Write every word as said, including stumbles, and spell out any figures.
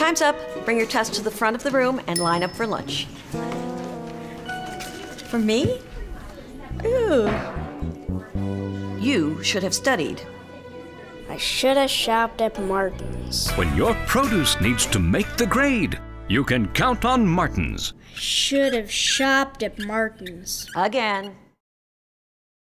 Time's up. Bring your test to the front of the room and line up for lunch. For me? Ooh. You should have studied. I should have shopped at Martin's. When your produce needs to make the grade, you can count on Martin's. Should have shopped at Martin's. Again.